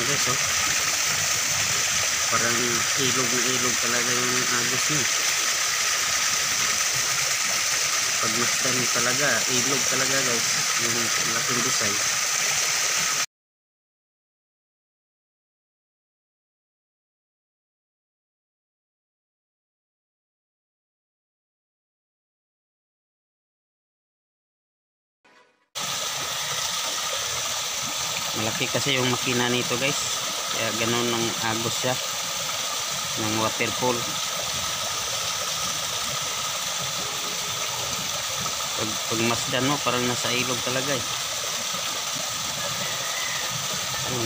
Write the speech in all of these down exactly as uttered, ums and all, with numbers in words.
Yan guys, oh. Parang ilog na ilog talaga yung agos niya. Pagmasdan talaga, ilog talaga guys, yung laking design. Malaki kasi yung makina nito guys, kaya ganun ang agos siya ng waterfall. Pag, pag masdan mo, parang nasa ilog talaga eh. Ayun.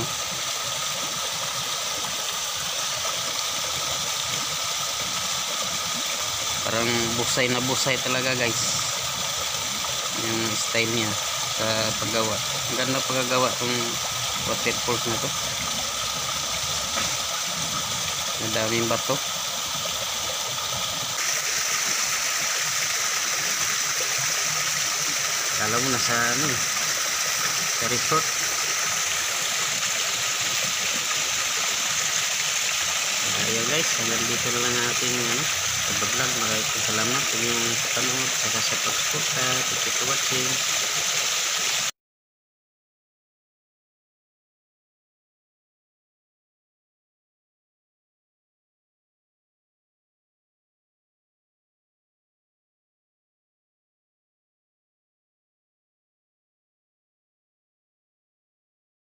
Parang busay na busay talaga guys yung style niya sa paggawa. Ang ganda paggawa tong waterfalls na to. Madaming bato. Kala mo nasa ano, sa resort. Ayan guys, hanggang dito na lang natin ano, pVlog. Maraming salamat sa inyong panonood, saka sa pagsuporta. Thank you for watching.